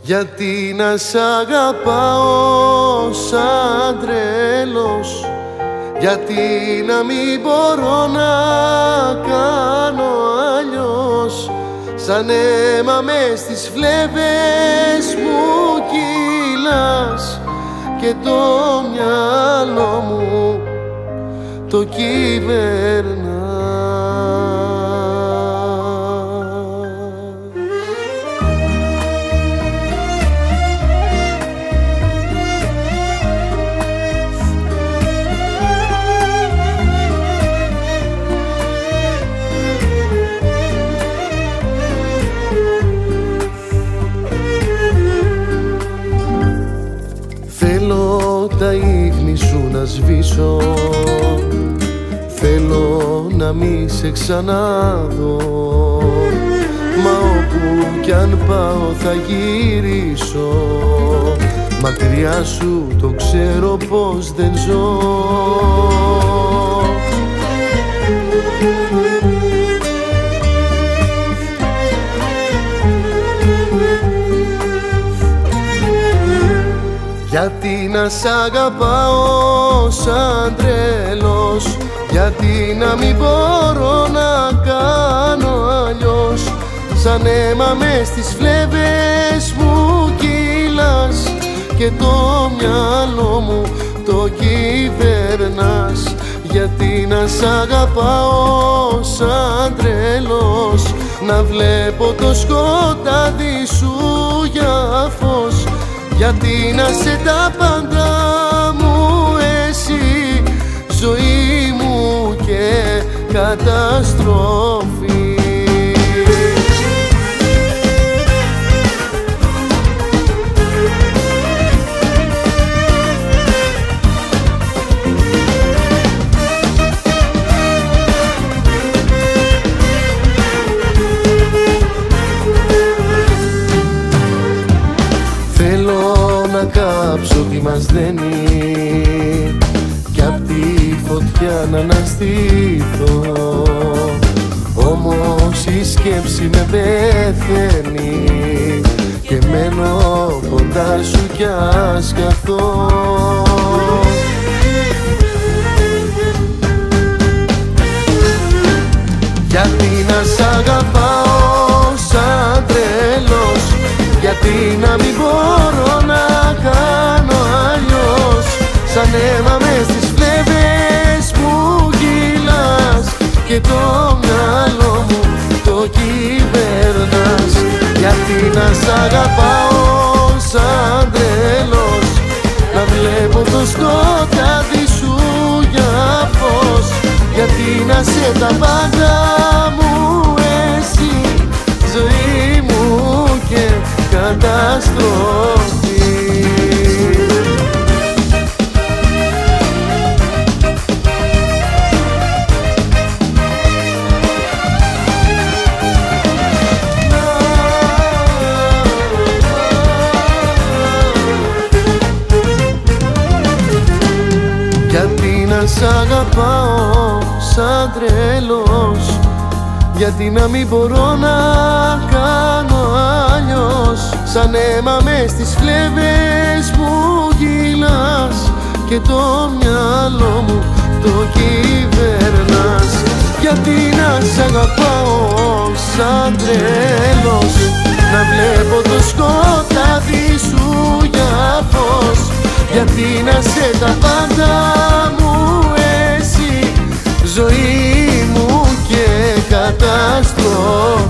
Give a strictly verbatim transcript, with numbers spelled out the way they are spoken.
Γιατί να σ' αγαπάω σαν τρέλος, γιατί να μην μπορώ να κάνω αλλιώς. Σαν αίμα μες στις φλέβες μου κυλάς και το μυαλό μου το κυβερνά. Θέλω τα ίχνη σου να σβήσω, θέλω να μη σε ξαναδώ, μα όπου κι αν πάω θα γυρίσω. Μακριά σου το ξέρω πως δεν ζω. Γιατί να σ' αγαπάω σαν τρέλος, γιατί να μην μπορώ να κάνω αλλιώς. Σαν αίμα μες στις φλέβες μου κυλάς και το μυαλό μου το κυβερνάς. Γιατί να σ' αγαπάω σαν τρέλος, να βλέπω το σκοτάδι σου για φως. Γιατί να σε τα πάντα μου εσύ, ζωή μου και καταστροφή. Να κάψω τι μας δένει κι απ' τη φωτιά να αναστηθώ. Όμως η σκέψη με πεθαίνει και μένω κοντά σου κι ας καθώ. Γιατί να σ' αγαπάω σαν τρέλος, γιατί να μην μπορώ να κάνω αλλιώς. Σαν αίμα μες στις φλέβες μου κυλάς και το μυαλό μου το κυβερνάς. Γιατί να σ' αγαπάω σαν τρέλος, να βλέπω το σκοτάδι σου για φως. Γιατί να σε τα πάντα μου εσύ, ζωή μου και καταστροφή. Γιατί να σ' αγαπάω σαν τρέλος, γιατί να μην μπορώ να κάνω αλλιώς. Σαν αίμα μες στις φλέβες μου κυλάς και το μυαλό μου το κυβερνάς. Γιατί να σ' αγαπάω σαν τρέλος, να βλέπω το σκοτάδι σου για φως. Γιατί να σε τα πάντα μου εσύ, ζωή μου και καταστροφή.